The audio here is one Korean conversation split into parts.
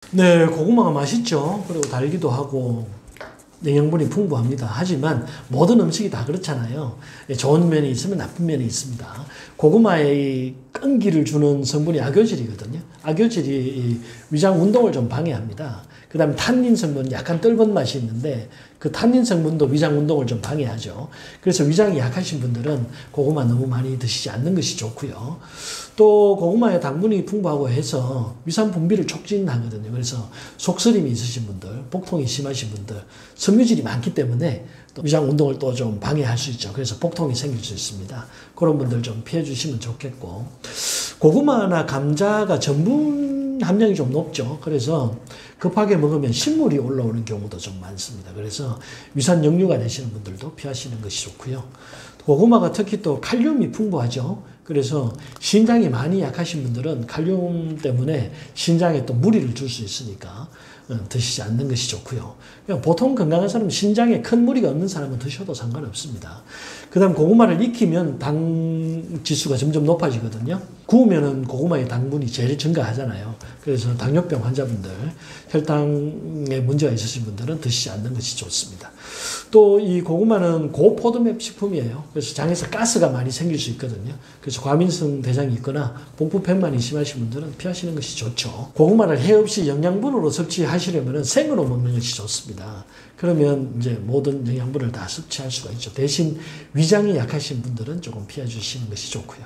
네, 고구마가 맛있죠. 그리고 달기도 하고 영양분이 풍부합니다. 하지만 모든 음식이 다 그렇잖아요. 좋은 면이 있으면 나쁜 면이 있습니다. 고구마의 끈기를 주는 성분이 악효질이거든요. 악효질이 위장 운동을 좀 방해합니다. 그 다음에 탄닌 성분, 약간 떫은 맛이 있는데 그 탄닌 성분도 위장 운동을 좀 방해하죠. 그래서 위장이 약하신 분들은 고구마 너무 많이 드시지 않는 것이 좋고요. 또 고구마에 당분이 풍부하고 해서 위산 분비를 촉진하거든요. 그래서 속쓰림이 있으신 분들, 복통이 심하신 분들, 섬유질이 많기 때문에 또 위장 운동을 또 좀 방해할 수 있죠. 그래서 복통이 생길 수 있습니다. 그런 분들 좀 피해 주시면 좋겠고, 고구마나 감자가 전분 함량이 좀 높죠. 그래서 급하게 먹으면 신물이 올라오는 경우도 좀 많습니다. 그래서 위산 역류가 되시는 분들도 피하시는 것이 좋고요. 고구마가 특히 또 칼륨이 풍부하죠. 그래서 신장이 많이 약하신 분들은 칼륨 때문에 신장에 또 무리를 줄 수 있으니까 드시지 않는 것이 좋고요. 그냥 보통 건강한 사람은 신장에 큰 무리가 없는 사람은 드셔도 상관없습니다. 그 다음 고구마를 익히면 당 지수가 점점 높아지거든요. 구우면은 고구마의 당분이 제일 증가하잖아요. 그래서 당뇨병 환자분들, 혈당에 문제가 있으신 분들은 드시지 않는 것이 좋습니다. 또 이 고구마는 고포도맵 식품이에요. 그래서 장에서 가스가 많이 생길 수 있거든요. 그래서 과민성 대장이 있거나 복부팽만이 심하신 분들은 피하시는 것이 좋죠. 고구마를 해 없이 영양분으로 섭취하시려면 생으로 먹는 것이 좋습니다. 그러면 이제 모든 영양분을 다 섭취할 수가 있죠. 대신 위장이 약하신 분들은 조금 피해 주시는 것이 좋고요.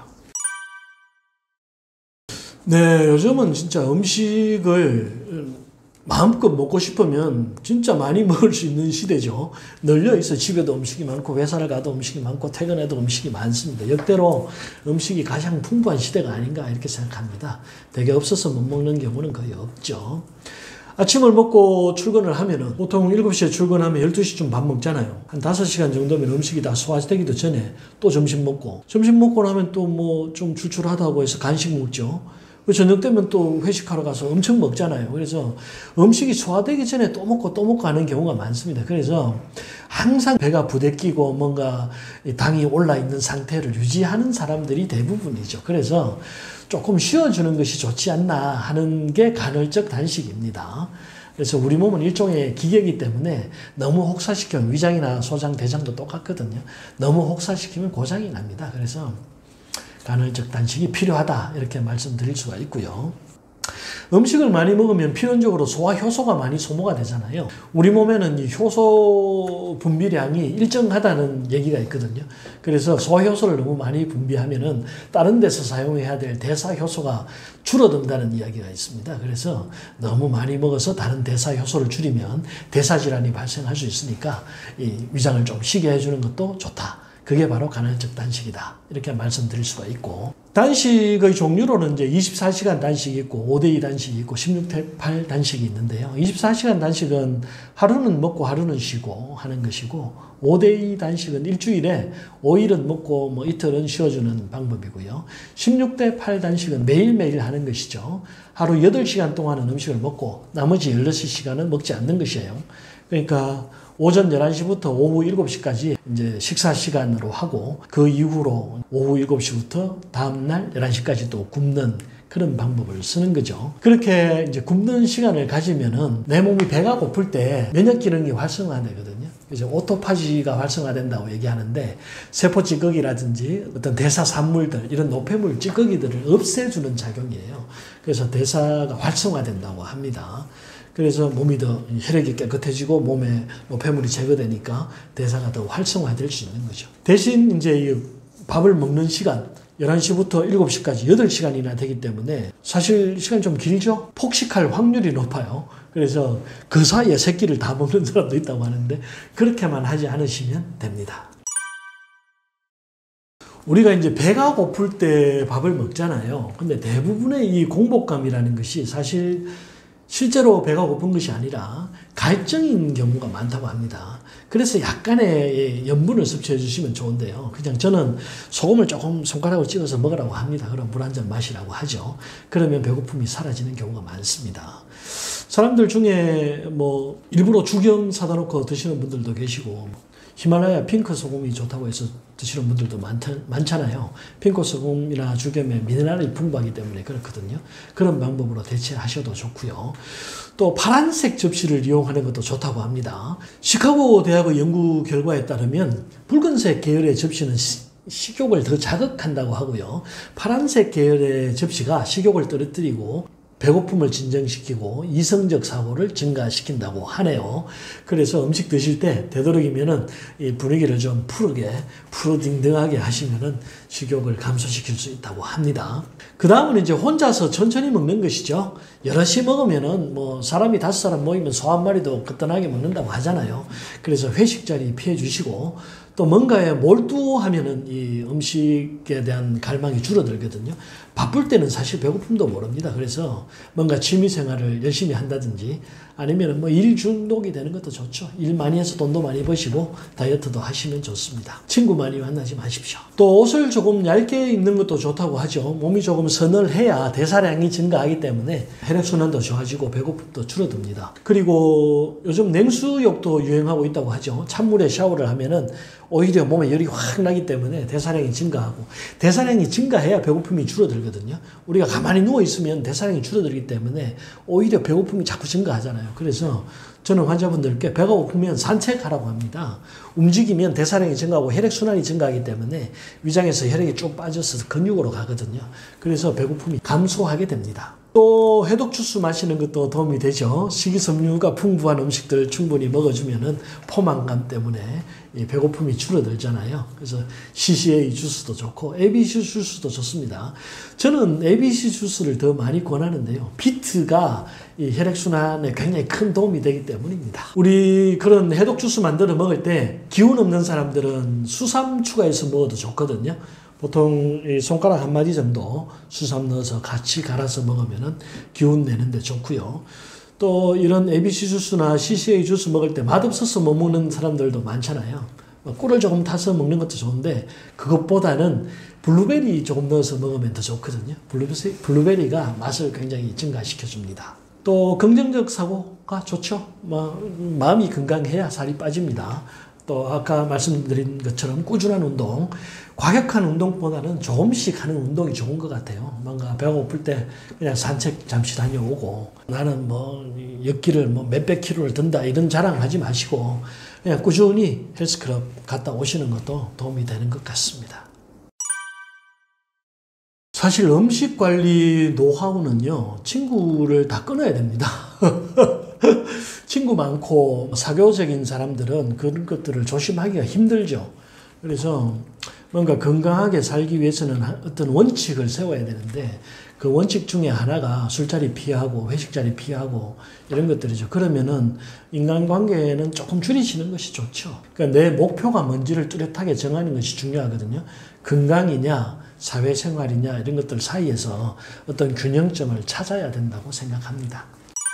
네, 요즘은 진짜 음식을 마음껏 먹고 싶으면 진짜 많이 먹을 수 있는 시대죠. 널려있어. 집에도 음식이 많고 회사를 가도 음식이 많고 퇴근해도 음식이 많습니다. 역대로 음식이 가장 풍부한 시대가 아닌가 이렇게 생각합니다. 되게 없어서 못 먹는 경우는 거의 없죠. 아침을 먹고 출근을 하면은 보통 7시에 출근하면 12시쯤 밥 먹잖아요. 한 5시간 정도면 음식이 다 소화되기도 전에 또 점심 먹고 나면 또 뭐 좀 출출하다고 해서 간식 먹죠. 저녁 되면 또 회식하러 가서 엄청 먹잖아요. 그래서 음식이 소화되기 전에 또 먹고 하는 경우가 많습니다. 그래서 항상 배가 부대끼고 뭔가 당이 올라있는 상태를 유지하는 사람들이 대부분이죠. 그래서 조금 쉬어주는 것이 좋지 않나 하는 게 간헐적 단식입니다. 그래서 우리 몸은 일종의 기계이기 때문에 너무 혹사시키면 위장이나 소장, 대장도 똑같거든요. 너무 혹사시키면 고장이 납니다. 그래서 간헐적 단식이 필요하다 이렇게 말씀드릴 수가 있고요. 음식을 많이 먹으면 필연적으로 소화 효소가 많이 소모가 되잖아요. 우리 몸에는 이 효소 분비량이 일정하다는 얘기가 있거든요. 그래서 소화 효소를 너무 많이 분비하면은 다른 데서 사용해야 될 대사 효소가 줄어든다는 이야기가 있습니다. 그래서 너무 많이 먹어서 다른 대사 효소를 줄이면 대사 질환이 발생할 수 있으니까 이 위장을 좀 쉬게 해주는 것도 좋다. 그게 바로 간헐적 단식이다. 이렇게 말씀드릴 수가 있고, 단식의 종류로는 이제 24시간 단식이 있고 5대2 단식이 있고 16대8 단식이 있는데요. 24시간 단식은 하루는 먹고 하루는 쉬고 하는 것이고, 5대2 단식은 일주일에 5일은 먹고 뭐 이틀은 쉬어주는 방법이고요. 16대8 단식은 매일매일 하는 것이죠. 하루 8시간 동안은 음식을 먹고 나머지 16시간은 먹지 않는 것이에요. 그러니까 오전 11시부터 오후 7시까지 이제 식사 시간으로 하고, 그 이후로 오후 7시부터 다음날 11시까지 또 굶는 그런 방법을 쓰는 거죠. 그렇게 이제 굶는 시간을 가지면은 내 몸이 배가 고플 때 면역 기능이 활성화되거든요. 그래서 오토파지가 활성화된다고 얘기하는데, 세포 찌꺼기라든지 어떤 대사 산물들, 이런 노폐물 찌꺼기들을 없애주는 작용이에요. 그래서 대사가 활성화된다고 합니다. 그래서 몸이 더 혈액이 깨끗해지고 몸에 노폐물이 제거되니까 대사가 더 활성화될 수 있는 거죠. 대신 이제 밥을 먹는 시간 11시부터 7시까지 8시간이나 되기 때문에 사실 시간이 좀 길죠? 폭식할 확률이 높아요. 그래서 그 사이에 세 끼를 다 먹는 사람도 있다고 하는데, 그렇게만 하지 않으시면 됩니다. 우리가 이제 배가 고플 때 밥을 먹잖아요. 근데 대부분의 이 공복감이라는 것이 사실 실제로 배가 고픈 것이 아니라 갈증인 경우가 많다고 합니다. 그래서 약간의 염분을 섭취해 주시면 좋은데요. 그냥 저는 소금을 조금 손가락으로 찍어서 먹으라고 합니다. 그럼 물 한 잔 마시라고 하죠. 그러면 배고픔이 사라지는 경우가 많습니다. 사람들 중에 뭐 일부러 죽염 사다 놓고 드시는 분들도 계시고, 히말라야 핑크 소금이 좋다고 해서 드시는 분들도 많잖아요. 핑크 소금이나 죽염에 미네랄이 풍부하기 때문에 그렇거든요. 그런 방법으로 대체하셔도 좋고요. 또 파란색 접시를 이용하는 것도 좋다고 합니다. 시카고 대학의 연구 결과에 따르면 붉은색 계열의 접시는 식욕을 더 자극한다고 하고요. 파란색 계열의 접시가 식욕을 떨어뜨리고 배고픔을 진정시키고 이성적 사고를 증가시킨다고 하네요. 그래서 음식 드실 때 되도록이면은 이 분위기를 좀 푸르딩딩하게 하시면은 식욕을 감소시킬 수 있다고 합니다. 그 다음은 이제 혼자서 천천히 먹는 것이죠. 여럿이 먹으면은 뭐 사람이 5사람 모이면 소 한 마리도 거뜬하게 먹는다고 하잖아요. 그래서 회식 자리 피해 주시고 또 뭔가에 몰두하면은 이 음식에 대한 갈망이 줄어들거든요. 바쁠 때는 사실 배고픔도 모릅니다. 그래서 뭔가 취미 생활을 열심히 한다든지 아니면 뭐 일 중독이 되는 것도 좋죠. 일 많이 해서 돈도 많이 버시고 다이어트도 하시면 좋습니다. 친구 많이 만나지 마십시오. 또 옷을 조금 얇게 입는 것도 좋다고 하죠. 몸이 조금 서늘해야 대사량이 증가하기 때문에 혈액순환도 좋아지고 배고픔도 줄어듭니다. 그리고 요즘 냉수욕도 유행하고 있다고 하죠. 찬물에 샤워를 하면은 오히려 몸에 열이 확 나기 때문에 대사량이 증가하고 대사량이 증가해야 배고픔이 줄어들거든요. 우리가 가만히 누워있으면 대사량이 줄어들기 때문에 오히려 배고픔이 자꾸 증가하잖아요. 그래서 저는 환자분들께 배가 고프면 산책하라고 합니다. 움직이면 대사량이 증가하고 혈액순환이 증가하기 때문에 위장에서 혈액이 쭉 빠져서 근육으로 가거든요. 그래서 배고픔이 감소하게 됩니다. 또 해독 주스 마시는 것도 도움이 되죠. 식이섬유가 풍부한 음식들 충분히 먹어주면은 포만감 때문에 이 배고픔이 줄어들잖아요. 그래서 CCA 주스도 좋고 ABC 주스도 좋습니다. 저는 ABC 주스를 더 많이 권하는데요. 비트가 이 혈액순환에 굉장히 큰 도움이 되기 때문입니다. 우리 그런 해독 주스 만들어 먹을 때 기운 없는 사람들은 수삼 추가해서 먹어도 좋거든요. 보통 손가락 한 마디 정도 수삼 넣어서 같이 갈아서 먹으면 기운 내는데 좋고요. 또 이런 ABC 주스나 CCA 주스 먹을 때 맛없어서 못 먹는 사람들도 많잖아요. 꿀을 조금 타서 먹는 것도 좋은데 그것보다는 블루베리 조금 넣어서 먹으면 더 좋거든요. 블루베리가 맛을 굉장히 증가시켜줍니다. 또 긍정적 사고가 좋죠. 마음이 건강해야 살이 빠집니다. 또 아까 말씀드린 것처럼 꾸준한 운동, 과격한 운동보다는 조금씩 하는 운동이 좋은 것 같아요. 뭔가 배가 고플 때 그냥 산책 잠시 다녀오고 나는 뭐 역기를 뭐 몇백 킬로를 든다 이런 자랑하지 마시고 그냥 꾸준히 헬스클럽 갔다 오시는 것도 도움이 되는 것 같습니다. 사실 음식 관리 노하우는요, 친구를 다 끊어야 됩니다. 친구 많고 사교적인 사람들은 그런 것들을 조심하기가 힘들죠. 그래서 뭔가 건강하게 살기 위해서는 어떤 원칙을 세워야 되는데 그 원칙 중에 하나가 술자리 피하고 회식자리 피하고 이런 것들이죠. 그러면은 인간관계는 조금 줄이시는 것이 좋죠. 그러니까 내 목표가 뭔지를 뚜렷하게 정하는 것이 중요하거든요. 건강이냐 사회생활이냐 이런 것들 사이에서 어떤 균형점을 찾아야 된다고 생각합니다.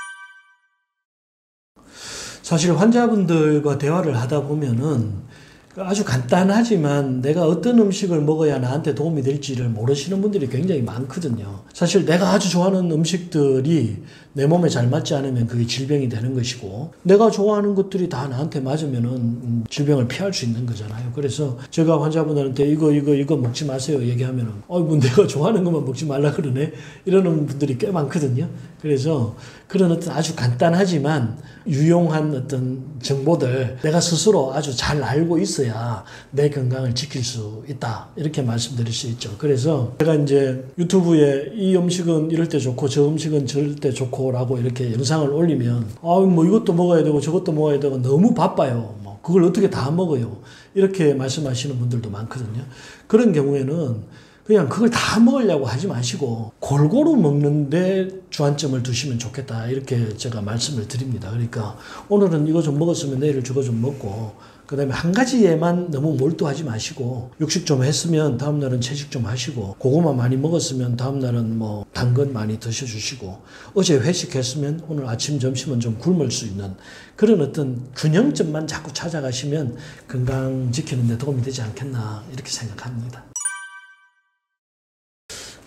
사실 환자분들과 대화를 하다 보면은 아주 간단하지만 내가 어떤 음식을 먹어야 나한테 도움이 될지를 모르시는 분들이 굉장히 많거든요. 사실 내가 아주 좋아하는 음식들이 내 몸에 잘 맞지 않으면 그게 질병이 되는 것이고 내가 좋아하는 것들이 다 나한테 맞으면은 질병을 피할 수 있는 거잖아요. 그래서 제가 환자분들한테 이거 먹지 마세요 얘기하면은 뭐 내가 좋아하는 것만 먹지 말라 그러네 이러는 분들이 꽤 많거든요. 그래서 그런 어떤 아주 간단하지만 유용한 어떤 정보들 내가 스스로 아주 잘 알고 있어야 내 건강을 지킬 수 있다. 이렇게 말씀드릴 수 있죠. 그래서 제가 이제 유튜브에 이 음식은 이럴 때 좋고 저 음식은 저럴 때 좋고 라고 이렇게 영상을 올리면 뭐 이것도 먹어야 되고 저것도 먹어야 되고 너무 바빠요. 뭐 그걸 어떻게 다 먹어요. 이렇게 말씀하시는 분들도 많거든요. 그런 경우에는 그냥 그걸 다 먹으려고 하지 마시고 골고루 먹는데 주안점을 두시면 좋겠다 이렇게 제가 말씀을 드립니다. 그러니까 오늘은 이거 좀 먹었으면 내일 저거 좀 먹고 그 다음에 한 가지에만 너무 몰두하지 마시고 육식 좀 했으면 다음날은 채식 좀 하시고 고구마 많이 먹었으면 다음날은 뭐 당근 많이 드셔주시고 어제 회식했으면 오늘 아침 점심은 좀 굶을 수 있는 그런 어떤 균형점만 자꾸 찾아가시면 건강 지키는 데 도움이 되지 않겠나 이렇게 생각합니다.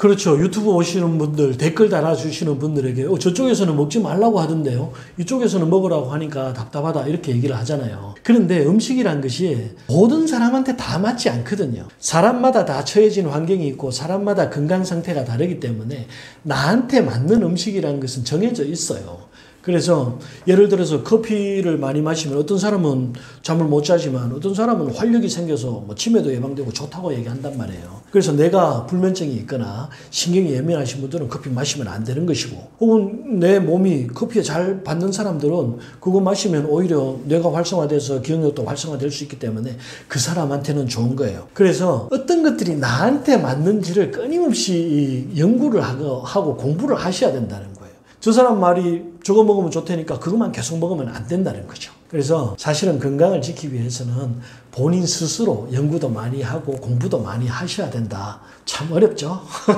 그렇죠. 유튜브 오시는 분들, 댓글 달아주시는 분들에게 저쪽에서는 먹지 말라고 하던데요. 이쪽에서는 먹으라고 하니까 답답하다 이렇게 얘기를 하잖아요. 그런데 음식이란 것이 모든 사람한테 다 맞지 않거든요. 사람마다 다 처해진 환경이 있고 사람마다 건강 상태가 다르기 때문에 나한테 맞는 음식이란 것은 정해져 있어요. 그래서 예를 들어서 커피를 많이 마시면 어떤 사람은 잠을 못 자지만 어떤 사람은 활력이 생겨서 뭐 치매도 예방되고 좋다고 얘기한단 말이에요. 그래서 내가 불면증이 있거나 신경이 예민하신 분들은 커피 마시면 안 되는 것이고, 혹은 내 몸이 커피에 잘 받는 사람들은 그거 마시면 오히려 뇌가 활성화돼서 기억력도 활성화될 수 있기 때문에 그 사람한테는 좋은 거예요. 그래서 어떤 것들이 나한테 맞는지를 끊임없이 연구를 하고 공부를 하셔야 된다는 거예요. 저 사람 말이 저거 먹으면 좋다니까 그것만 계속 먹으면 안 된다는 거죠. 그래서 사실은 건강을 지키기 위해서는 본인 스스로 연구도 많이 하고 공부도 많이 하셔야 된다. 참 어렵죠?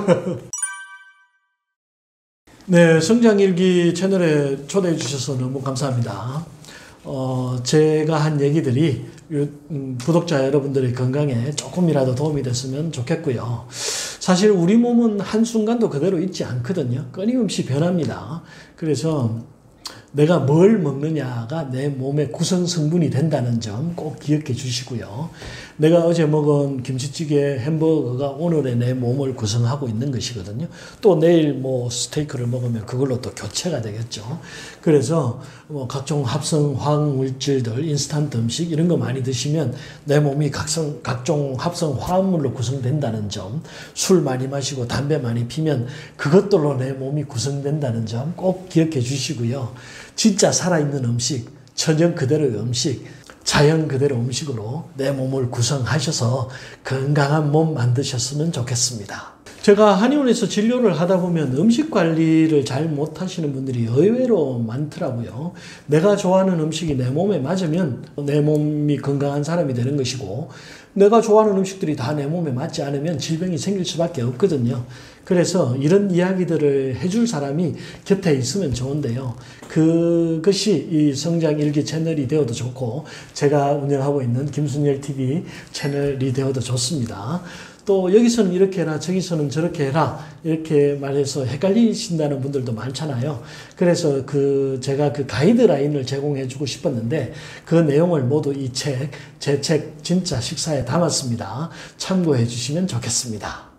네, 성장일기 채널에 초대해 주셔서 너무 감사합니다. 제가 한 얘기들이 구독자 여러분들의 건강에 조금이라도 도움이 됐으면 좋겠고요. 사실 우리 몸은 한순간도 그대로 있지 않거든요. 끊임없이 변합니다. 그래서 내가 뭘 먹느냐가 내 몸의 구성 성분이 된다는 점 꼭 기억해 주시고요. 내가 어제 먹은 김치찌개, 햄버거가 오늘의 내 몸을 구성하고 있는 것이거든요. 또 내일 뭐 스테이크를 먹으면 그걸로 또 교체가 되겠죠. 그래서 뭐 각종 합성 화학물질들, 인스턴트 음식 이런 거 많이 드시면 내 몸이 각종 합성 화합물로 구성된다는 점, 술 많이 마시고 담배 많이 피면 그것들로 내 몸이 구성된다는 점 꼭 기억해 주시고요. 진짜 살아있는 음식, 천연 그대로의 음식, 자연 그대로 음식으로 내 몸을 구성하셔서 건강한 몸 만드셨으면 좋겠습니다. 제가 한의원에서 진료를 하다 보면 음식 관리를 잘 못하시는 분들이 의외로 많더라고요. 내가 좋아하는 음식이 내 몸에 맞으면 내 몸이 건강한 사람이 되는 것이고, 내가 좋아하는 음식들이 다 내 몸에 맞지 않으면 질병이 생길 수밖에 없거든요. 그래서 이런 이야기들을 해줄 사람이 곁에 있으면 좋은데요. 그것이 이 성장일기 채널이 되어도 좋고 제가 운영하고 있는 김순열TV 채널이 되어도 좋습니다. 또 여기서는 이렇게 해라, 저기서는 저렇게 해라 이렇게 말해서 헷갈리신다는 분들도 많잖아요. 그래서 제가 그 가이드라인을 제공해 주고 싶었는데 그 내용을 모두 제 책 진짜 식사에 담았습니다. 참고해 주시면 좋겠습니다.